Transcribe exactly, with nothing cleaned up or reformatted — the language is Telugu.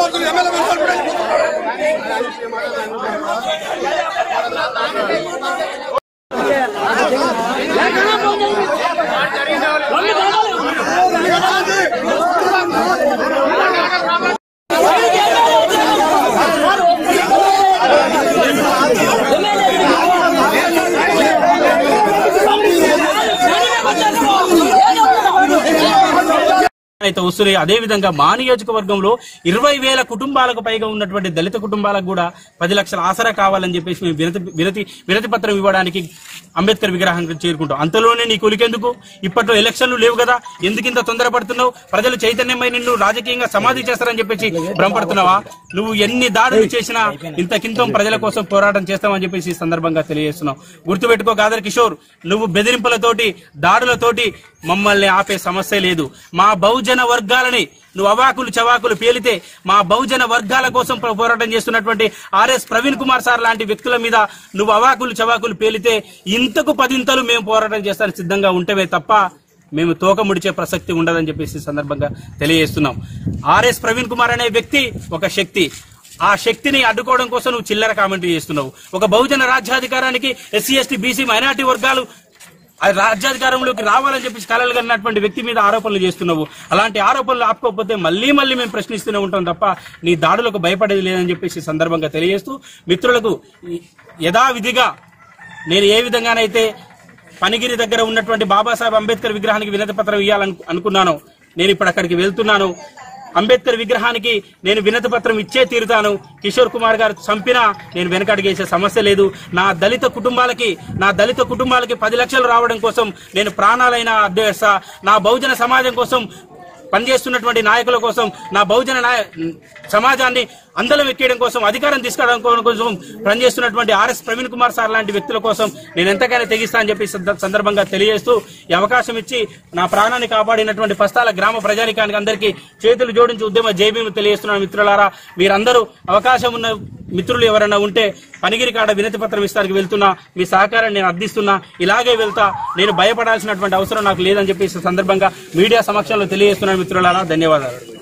అయితే వస్తున్నాయి. అదేవిధంగా మా నియోజకవర్గంలో ఇరవై వేల కుటుంబాలకు పైగా ఉన్నటువంటి దళిత కుటుంబాలకు కూడా పది లక్షల ఆసరా కావాలని చెప్పేసి మేము వినతి వినతి వినతి పత్రం ఇవ్వడానికి అంబేద్కర్ విగ్రహానికి చేరుకుంటాం. అంతలోనే నీ కొలికెందుకు? ఇప్పట్లో ఎలక్షన్లు లేవు కదా, ఎందుకింత తొందరపడుతున్నావు? ప్రజలు చైతన్యమై నిన్ను రాజకీయంగా సమాధి చేస్తారని చెప్పేసి భ్రమపడుతున్నావా? నువ్వు ఎన్ని దాడులు చేసినా ఇంతకింతం ప్రజల కోసం పోరాటం చేస్తామని చెప్పేసి ఈ సందర్భంగా తెలియజేస్తున్నావు. గుర్తుపెట్టుకో గాదర్ కిషోర్, నువ్వు బెదిరింపులతోటి దాడులతోటి మమ్మల్ని ఆపే సమస్య లేదు. మా బహుజన వర్గాలని నువ్వు అవాకులు చవాకులు పేలితే మా బహుజన వర్గాల కోసం పోరాటం చేస్తున్నటువంటి ఆర్ఎస్ ప్రవీణ్ కుమార్ సార్ లాంటి వ్యక్తుల మీద నువ్వు అవాకులు చవాకులు పేలితే ఇంతకు పదింతలు మేము పోరాటం చేస్తానికి సిద్ధంగా ఉంటమే తప్ప మేము తోక ముడిచే ప్రసక్తి ఉండదని చెప్పేసి సందర్భంగా తెలియజేస్తున్నాం. ఆర్ఎస్ ప్రవీణ్ కుమార్ అనే వ్యక్తి ఒక శక్తి. ఆ శక్తిని అడ్డుకోవడం కోసం నువ్వు చిల్లర కామెంటరీ చేస్తున్నావు. ఒక బహుజన రాజ్యాధికారానికి ఎస్సీ ఎస్టీ బీసీ మైనార్టీ వర్గాలు రాజ్యాధికారంలోకి రావాలని చెప్పేసి కలలు కన్నటువంటి వ్యక్తి మీద ఆరోపణలు చేస్తున్నావు. అలాంటి ఆరోపణలు ఆపుకోకపోతే మళ్లీ మళ్లీ మేము ప్రశ్నిస్తూనే ఉంటాం తప్ప నీ దాడులకు భయపడేది లేదని చెప్పేసి సందర్భంగా తెలియజేస్తూ, మిత్రులకు యథావిధిగా నేను ఏ విధంగానైతే పనిగిరి దగ్గర ఉన్నటువంటి బాబాసాహెబ్ అంబేద్కర్ విగ్రహానికి వినతి పత్రం ఇవ్వాలను అనుకున్నాను, నేను ఇప్పుడు అక్కడికి వెళ్తున్నాను. అంబేద్కర్ విగ్రహానికి నేను వినతి పత్రం ఇచ్చే తీరుతాను. కిషోర్ కుమార్ గారు చంపినా నేను వెనకడిగేసే సమస్య లేదు. నా దళిత కుటుంబాలకి నా దళిత కుటుంబాలకి పది లక్షలు రావడం కోసం నేను ప్రాణాలైనా అడ్డేస్తా. నా బహుజన సమాజం కోసం పనిచేస్తున్నటువంటి నాయకుల కోసం, నా బహుజన సమాజాన్ని అందలం ఎక్కేయడం కోసం, అధికారం తీసుకురావడం కోసం పనిచేస్తున్నటువంటి ఆర్ఎస్ ప్రవీణ్ కుమార్ సార్ లాంటి వ్యక్తుల కోసం నేను ఎంతకైనా తెగిస్తా అని చెప్పి సందర్భంగా తెలియజేస్తూ, ఈ అవకాశం ఇచ్చి నా ప్రాణాన్ని కాపాడినటువంటి పస్తాల గ్రామ ప్రజానికానికి అందరికీ చేతులు జోడించి ఉద్యమ జైబీలు తెలియజేస్తున్నాను. మిత్రులారా, మీరందరూ అవకాశం ఉన్న మిత్రులు ఎవరైనా ఉంటే పనిగిరి కాడ వినతి పత్రం ఇస్తానికి వెళ్తున్నా, మీ సహకారాన్ని నేను అర్థిస్తున్నా. ఇలాగే వెళ్తా, నేను భయపడాల్సినటువంటి అవసరం నాకు లేదని చెప్పి సందర్భంగా మీడియా సమక్షంలో తెలియజేస్తున్నాను. మిత్రులారా, ధన్యవాదాలు.